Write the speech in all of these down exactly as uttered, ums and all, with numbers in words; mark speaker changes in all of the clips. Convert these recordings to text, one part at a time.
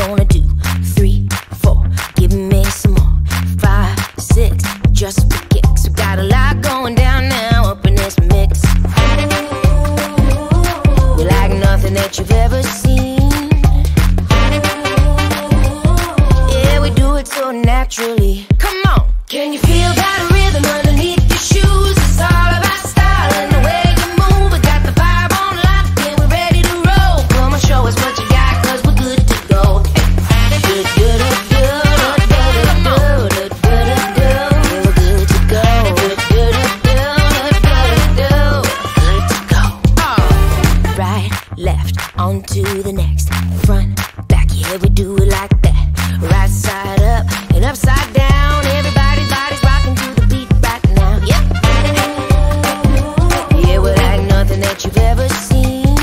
Speaker 1: gonna do? Three, four, give me some more. Five, six, just for kicks. We got a lot going down now up in this mix. We like nothing that you've ever seen. Yeah, we do it so naturally. Come on, can you feel that rhythm underneath your shoes? It's all about style and the way you move. We got the vibe on lock and we're ready to roll. Come on, show us what you got, cause we're good to go. Good, good, good, good, good, good, good, good, good. We're good to go. Good, good, good, good, good, good to go. Right, left, on to the next. Front, back, yeah, we do it like that. Right side up and upside down. Everybody's body's rocking to the beat right now. Yep. Yeah, we're like nothing that you've ever seen.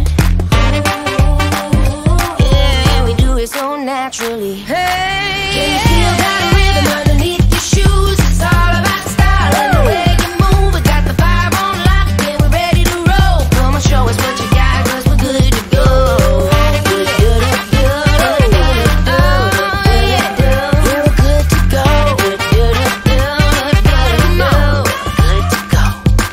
Speaker 1: Yeah, we do it so naturally. Hey, can you feel that rhythm underneath your shoes? It's all about style and the way you move. We got the vibe on lock and we're ready to roll. Come on, show us what you got, cause we're good to go. Good, good, good, good, good, good. Yeah, we're good to go. Good, good, good, good, good. Good to go.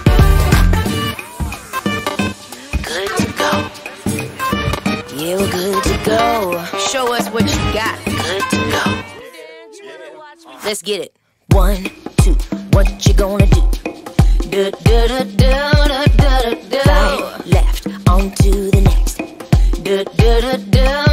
Speaker 1: Good to go. Yeah, we're good to go. Show us what you got. Good to go. Let's get it. One, two, what you gonna do? Do, do, do, do, do, do, do. Right, left, on to the next. Do, do, do, do.